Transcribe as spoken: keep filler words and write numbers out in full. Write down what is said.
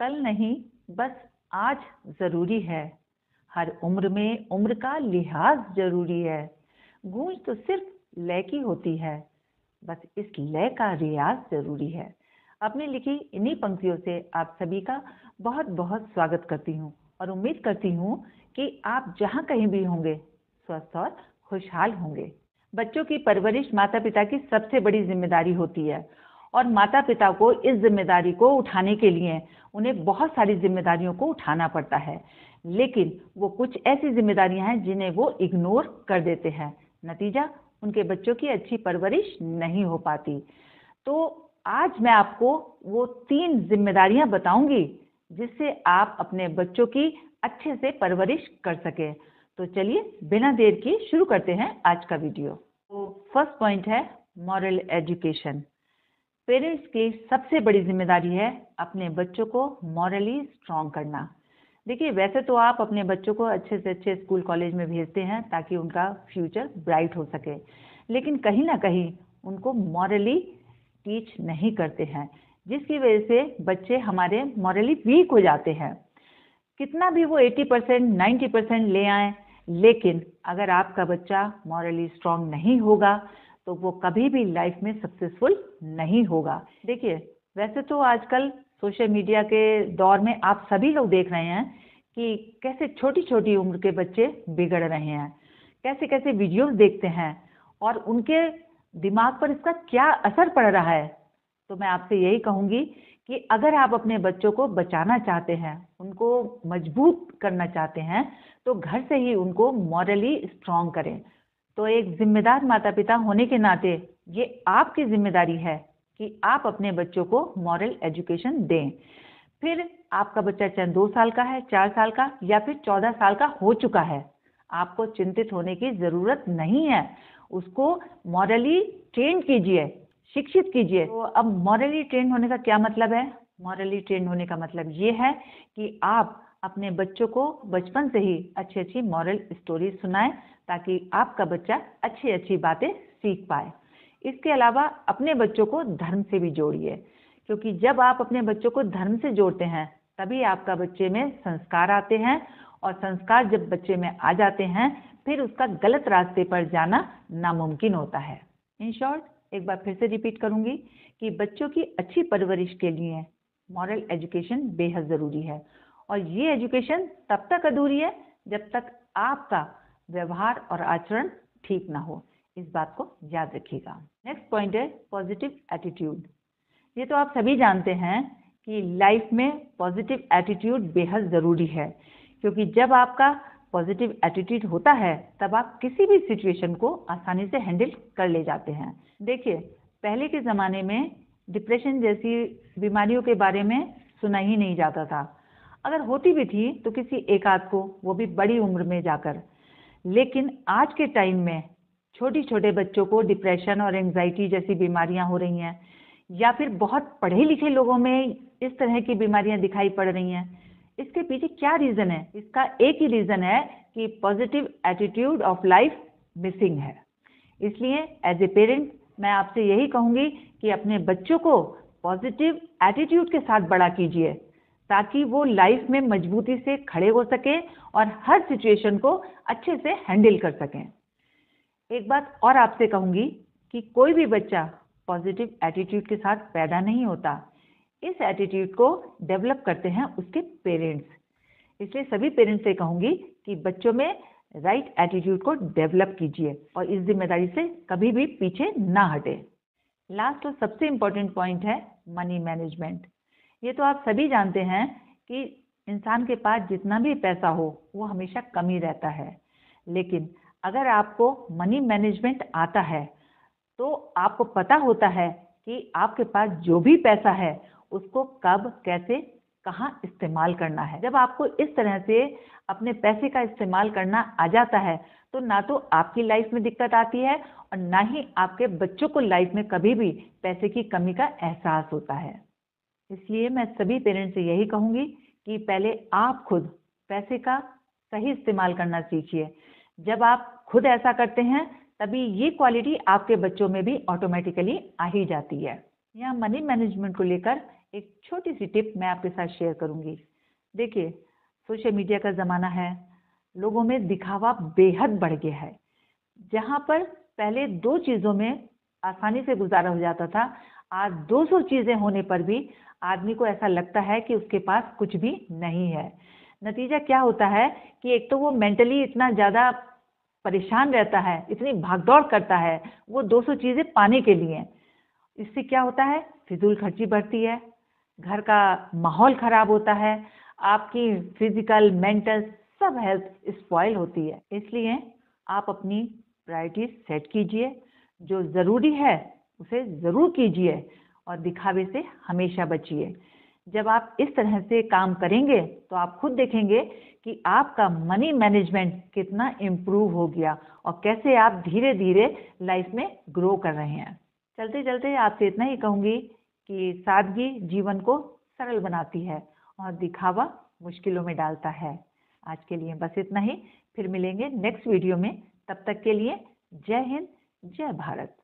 कल नहीं, बस आज ज़रूरी है। हर उम्र में उम्र का लिहाज ज़रूरी है। गूंज तो सिर्फ लय की होती है, बस इस लय का रियाज ज़रूरी है। अपनी लिखी इन्हीं पंक्तियों से आप सभी का बहुत बहुत स्वागत करती हूँ और उम्मीद करती हूँ कि आप जहाँ कहीं भी होंगे स्वस्थ और खुशहाल होंगे। बच्चों की परवरिश माता पिता की सबसे बड़ी जिम्मेदारी होती है और माता पिता को इस जिम्मेदारी को उठाने के लिए उन्हें बहुत सारी जिम्मेदारियों को उठाना पड़ता है, लेकिन वो कुछ ऐसी जिम्मेदारियां हैं जिन्हें वो इग्नोर कर देते हैं। नतीजा, उनके बच्चों की अच्छी परवरिश नहीं हो पाती। तो आज मैं आपको वो तीन जिम्मेदारियां बताऊंगी जिससे आप अपने बच्चों की अच्छे से परवरिश कर सके। तो चलिए बिना देर के शुरू करते हैं आज का वीडियो। तो फर्स्ट पॉइंट है मॉरल एजुकेशन। पेरेंट्स की सबसे बड़ी जिम्मेदारी है अपने बच्चों को मॉरली स्ट्रॉन्ग करना। देखिए, वैसे तो आप अपने बच्चों को अच्छे से अच्छे स्कूल कॉलेज में भेजते हैं ताकि उनका फ्यूचर ब्राइट हो सके, लेकिन कहीं ना कहीं उनको मॉरली टीच नहीं करते हैं, जिसकी वजह से बच्चे हमारे मॉरली वीक हो जाते हैं। कितना भी वो अस्सी परसेंट नब्बे परसेंट ले आए, लेकिन अगर आपका बच्चा मॉरली स्ट्रॉन्ग नहीं होगा तो वो कभी भी लाइफ में सक्सेसफुल नहीं होगा। देखिए, वैसे तो आजकल सोशल मीडिया के दौर में आप सभी लोग देख रहे हैं कि कैसे छोटी छोटी उम्र के बच्चे बिगड़ रहे हैं, कैसे कैसे वीडियोस देखते हैं और उनके दिमाग पर इसका क्या असर पड़ रहा है। तो मैं आपसे यही कहूँगी कि अगर आप अपने बच्चों को बचाना चाहते हैं, उनको मजबूत करना चाहते हैं, तो घर से ही उनको मॉरली स्ट्रॉन्ग करें। तो एक जिम्मेदार माता पिता होने के नाते ये आपकी जिम्मेदारी है कि आप अपने बच्चों को मॉरल एजुकेशन दें। फिर आपका बच्चा चाहे दो साल का है, चार साल का या फिर चौदह साल का हो चुका है, आपको चिंतित होने की ज़रूरत नहीं है। उसको मॉरली ट्रेन कीजिए, शिक्षित कीजिए। तो अब मॉरली ट्रेन होने का क्या मतलब है? मॉरली ट्रेन होने का मतलब ये है कि आप अपने बच्चों को बचपन से ही अच्छी अच्छी मॉरल स्टोरी सुनाएं ताकि आपका बच्चा अच्छी अच्छी बातें सीख पाए। इसके अलावा अपने बच्चों को धर्म से भी जोड़िए, क्योंकि जब आप अपने बच्चों को धर्म से जोड़ते हैं तभी आपका बच्चे में संस्कार आते हैं, और संस्कार जब बच्चे में आ जाते हैं फिर उसका गलत रास्ते पर जाना नामुमकिन होता है। इन शॉर्ट, एक बार फिर से रिपीट करूंगी कि बच्चों की अच्छी परवरिश के लिए मॉरल एजुकेशन बेहद ज़रूरी है, और ये एजुकेशन तब तक अधूरी है जब तक आपका व्यवहार और आचरण ठीक ना हो। इस बात को याद रखिएगा। नेक्स्ट पॉइंट है पॉजिटिव एटीट्यूड। ये तो आप सभी जानते हैं कि लाइफ में पॉजिटिव एटीट्यूड बेहद ज़रूरी है, क्योंकि जब आपका पॉजिटिव एटीट्यूड होता है तब आप किसी भी सिचुएशन को आसानी से हैंडल कर ले जाते हैं। देखिए, पहले के ज़माने में डिप्रेशन जैसी बीमारियों के बारे में सुना ही नहीं जाता था। अगर होती भी थी तो किसी एक आध को, वो भी बड़ी उम्र में जाकर। लेकिन आज के टाइम में छोटी छोटे बच्चों को डिप्रेशन और एंजाइटी जैसी बीमारियां हो रही हैं, या फिर बहुत पढ़े लिखे लोगों में इस तरह की बीमारियां दिखाई पड़ रही हैं। इसके पीछे क्या रीज़न है? इसका एक ही रीज़न है कि positive attitude of life missing है। इसलिए एज ए पेरेंट मैं आपसे यही कहूँगी कि अपने बच्चों को पॉजिटिव एटीट्यूड के साथ बड़ा कीजिए ताकि वो लाइफ में मजबूती से खड़े हो सकें और हर सिचुएशन को अच्छे से हैंडल कर सकें। एक बात और आपसे कहूँगी कि कोई भी बच्चा पॉजिटिव एटीट्यूड के साथ पैदा नहीं होता। इस एटीट्यूड को डेवलप करते हैं उसके पेरेंट्स। इसलिए सभी पेरेंट्स से कहूँगी कि बच्चों में राइट एटीट्यूड को डेवलप कीजिए और इस जिम्मेदारी से कभी भी पीछे ना हटे। लास्ट और सबसे इम्पोर्टेंट पॉइंट है मनी मैनेजमेंट। ये तो आप सभी जानते हैं कि इंसान के पास जितना भी पैसा हो वो हमेशा कम ही रहता है, लेकिन अगर आपको मनी मैनेजमेंट आता है तो आपको पता होता है कि आपके पास जो भी पैसा है उसको कब, कैसे, कहाँ इस्तेमाल करना है। जब आपको इस तरह से अपने पैसे का इस्तेमाल करना आ जाता है तो ना तो आपकी लाइफ में दिक्कत आती है और ना ही आपके बच्चों को लाइफ में कभी भी पैसे की कमी का एहसास होता है। इसलिए मैं सभी पेरेंट्स से यही कहूँगी कि पहले आप खुद पैसे का सही इस्तेमाल करना सीखिए। जब आप खुद ऐसा करते हैं तभी ये क्वालिटी आपके बच्चों में भी ऑटोमेटिकली आ ही जाती है। यहाँ मनी मैनेजमेंट को लेकर एक छोटी सी टिप मैं आपके साथ शेयर करूंगी। देखिए, सोशल मीडिया का ज़माना है, लोगों में दिखावा बेहद बढ़ गया है। जहाँ पर पहले दो चीज़ों में आसानी से गुजारा हो जाता था, आज दो सौ चीज़ें होने पर भी आदमी को ऐसा लगता है कि उसके पास कुछ भी नहीं है। नतीजा क्या होता है कि एक तो वो मेंटली इतना ज़्यादा परेशान रहता है, इतनी भागदौड़ करता है, वो दो सौ चीज़ें पाने के लिए। इससे क्या होता है? फिजूल खर्ची बढ़ती है, घर का माहौल खराब होता है, आपकी फिजिकल, मेंटल सब हेल्थ स्पॉइल होती है। इसलिए आप अपनी प्रायोरिटीज सेट कीजिए, जो ज़रूरी है उसे ज़रूर कीजिए और दिखावे से हमेशा बचिए। जब आप इस तरह से काम करेंगे तो आप खुद देखेंगे कि आपका मनी मैनेजमेंट कितना इम्प्रूव हो गया और कैसे आप धीरे धीरे लाइफ में ग्रो कर रहे हैं। चलते चलते आपसे इतना ही कहूँगी कि सादगी जीवन को सरल बनाती है और दिखावा मुश्किलों में डालता है। आज के लिए बस इतना ही, फिर मिलेंगे नेक्स्ट वीडियो में। तब तक के लिए जय हिंद, जय भारत।